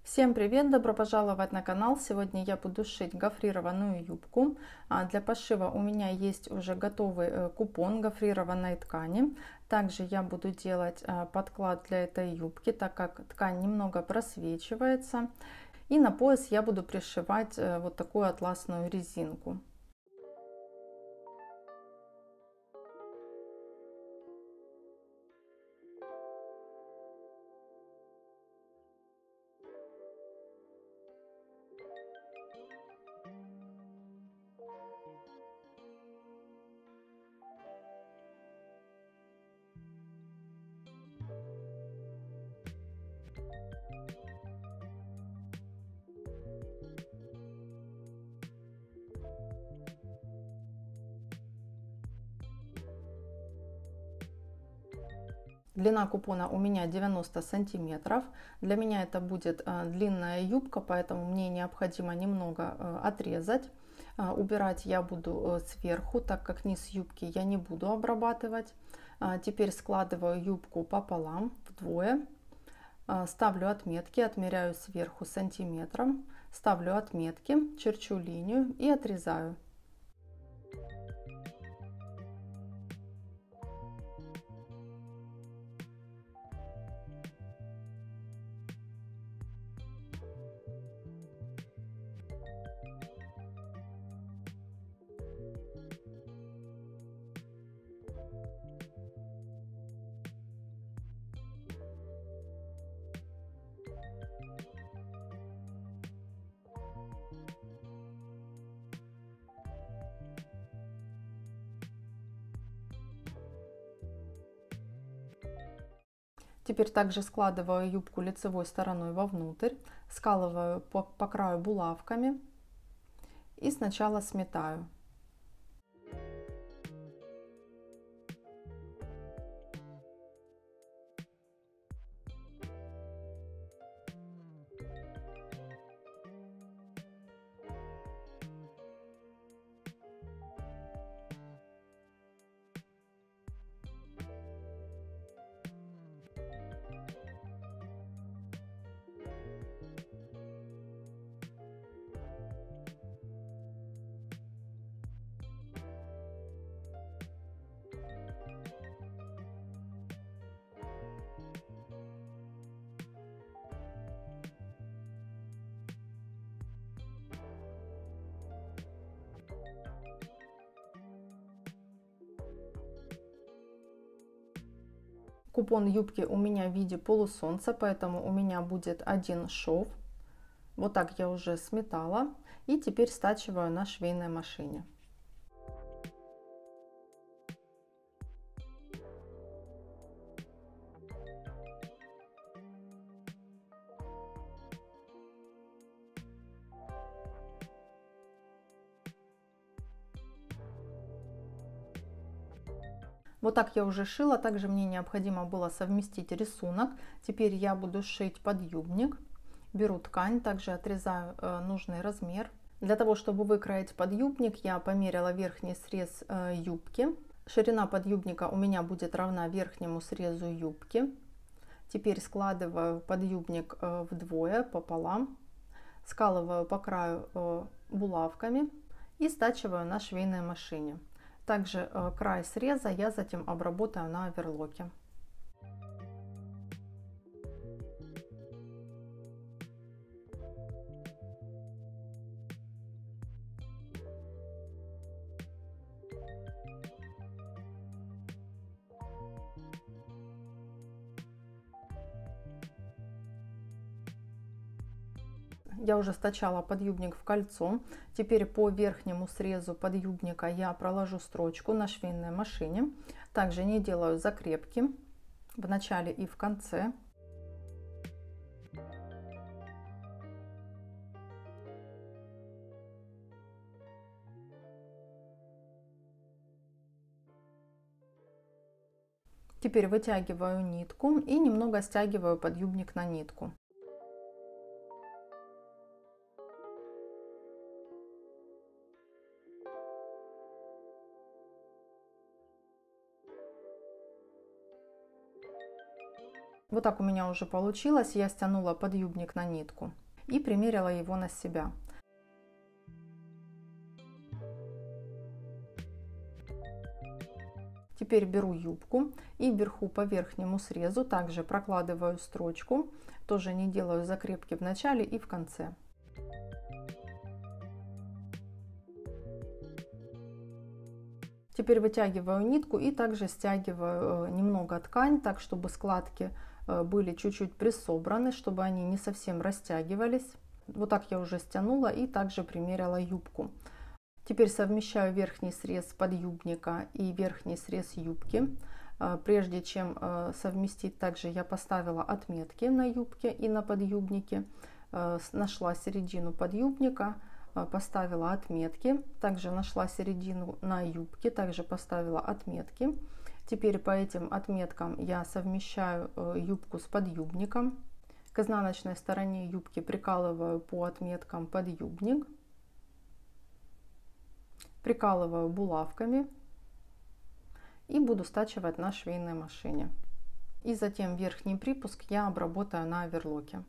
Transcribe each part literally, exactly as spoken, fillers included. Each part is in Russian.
Всем привет! Добро пожаловать на канал! Сегодня я буду шить гофрированную юбку. А для пошива у меня есть уже готовый купон гофрированной ткани. Также я буду делать подклад для этой юбки, так как ткань немного просвечивается. И на пояс я буду пришивать вот такую атласную резинку. Длина купона у меня девяносто сантиметров. Для меня это будет длинная юбка, поэтому мне необходимо немного отрезать. Убирать я буду сверху, так как низ юбки я не буду обрабатывать. Теперь складываю юбку пополам, вдвое. Ставлю отметки, отмеряю сверху сантиметром. Ставлю отметки, черчу линию и отрезаю. Теперь также складываю юбку лицевой стороной вовнутрь, скалываю по, по краю булавками и сначала сметаю. Купон юбки у меня в виде полусолнца, поэтому у меня будет один шов. Вот так я уже сметала. И теперь стачиваю на швейной машине. Вот так я уже шила. Также мне необходимо было совместить рисунок. Теперь я буду шить подъюбник. Беру ткань, также отрезаю э, нужный размер. Для того, чтобы выкроить подъюбник, я померила верхний срез э, юбки. Ширина подъюбника у меня будет равна верхнему срезу юбки. Теперь складываю подъюбник э, вдвое, пополам. Скалываю по краю э, булавками и стачиваю на швейной машине. Также э, край среза я затем обработаю на оверлоке. Я уже стачала подъюбник в кольцо. Теперь по верхнему срезу подъюбника я проложу строчку на швейной машине. Также не делаю закрепки в начале и в конце. Теперь вытягиваю нитку и немного стягиваю подъюбник на нитку. Вот так у меня уже получилось. Я стянула подъюбник на нитку и примерила его на себя. Теперь беру юбку и вверху по верхнему срезу также прокладываю строчку. Тоже не делаю закрепки в начале и в конце. Теперь вытягиваю нитку и также стягиваю немного ткань, так чтобы складки были чуть-чуть присобраны, чтобы они не совсем растягивались. Вот так я уже стянула и также примерила юбку. Теперь совмещаю верхний срез подъюбника и верхний срез юбки. Прежде чем совместить, также я поставила отметки на юбке и на подъюбнике. Нашла середину подъюбника, поставила отметки. Также нашла середину на юбке, также поставила отметки. Теперь по этим отметкам я совмещаю юбку с подъюбником. К изнаночной стороне юбки прикалываю по отметкам подъюбник. Прикалываю булавками и буду стачивать на швейной машине. И затем верхний припуск я обработаю на оверлоке.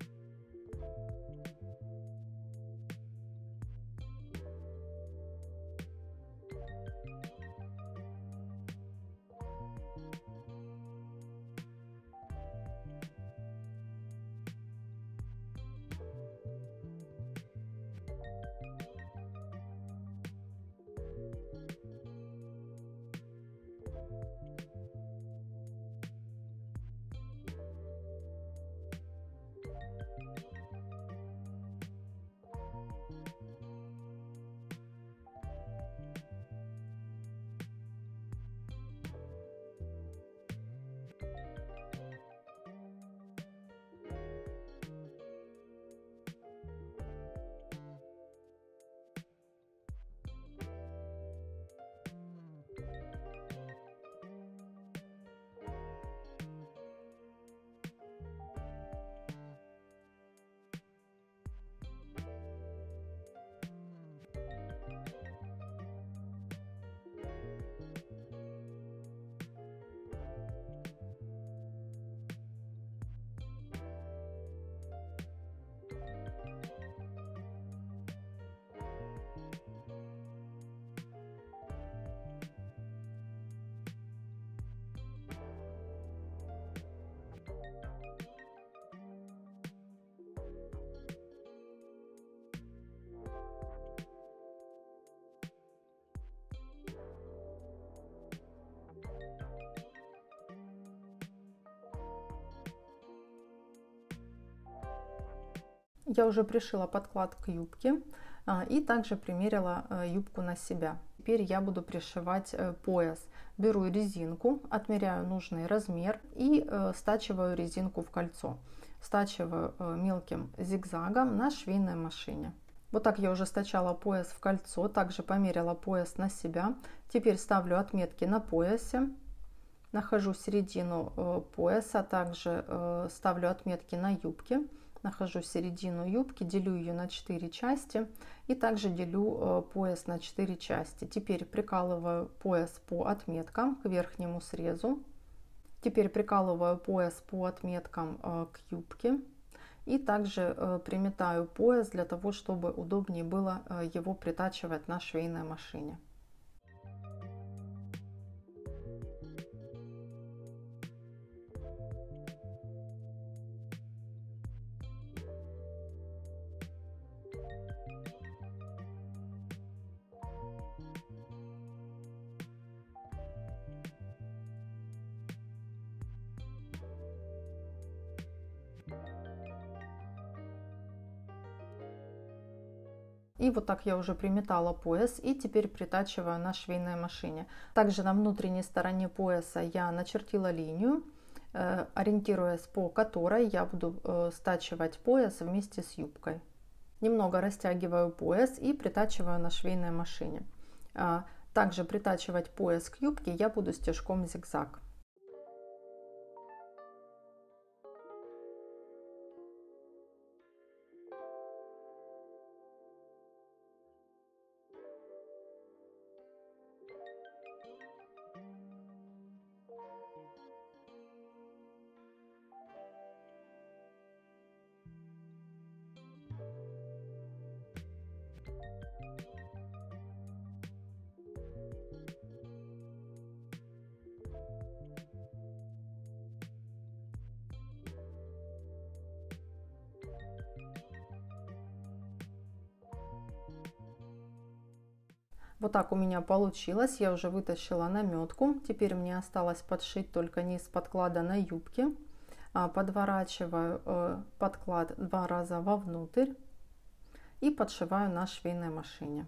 Я уже пришила подклад к юбке и также примерила юбку на себя. Теперь я буду пришивать пояс. Беру резинку, отмеряю нужный размер и стачиваю резинку в кольцо. Стачиваю мелким зигзагом на швейной машине. Вот так я уже стачала пояс в кольцо, также померила пояс на себя. Теперь ставлю отметки на поясе, нахожу середину пояса, также ставлю отметки на юбке. Нахожу середину юбки, делю ее на четыре части и также делю пояс на четыре части. Теперь прикалываю пояс по отметкам к верхнему срезу. Теперь прикалываю пояс по отметкам к юбке. И также приметаю пояс для того, чтобы удобнее было его притачивать на швейной машине. И вот так я уже приметала пояс и теперь притачиваю на швейной машине. Также на внутренней стороне пояса я начертила линию, ориентируясь по которой я буду стачивать пояс вместе с юбкой. Немного растягиваю пояс и притачиваю на швейной машине. Также притачивать пояс к юбке я буду стежком зигзаг. Вот так у меня получилось. Я уже вытащила наметку. Теперь мне осталось подшить только низ подклада на юбке. Подворачиваю подклад два раза вовнутрь и подшиваю на швейной машине.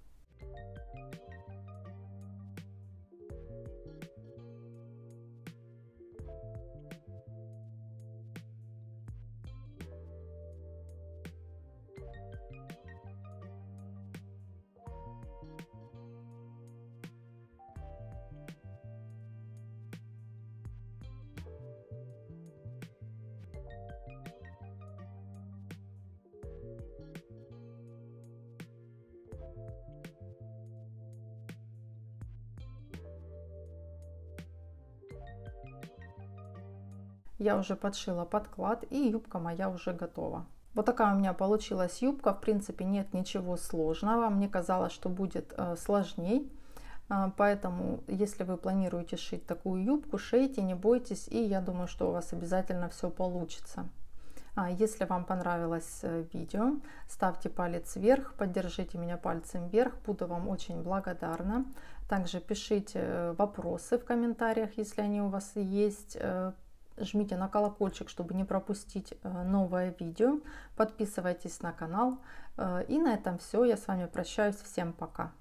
Я уже подшила подклад, и юбка моя уже готова. Вот такая у меня получилась юбка. В принципе, нет ничего сложного. Мне казалось, что будет э, сложней. Э, поэтому, если вы планируете шить такую юбку, шейте, не бойтесь. И я думаю, что у вас обязательно все получится. А если вам понравилось э, видео, ставьте палец вверх, поддержите меня пальцем вверх. Буду вам очень благодарна. Также пишите вопросы в комментариях, если они у вас есть. Жмите на колокольчик, чтобы не пропустить новое видео. Подписывайтесь на канал. И на этом все. Я с вами прощаюсь. Всем пока.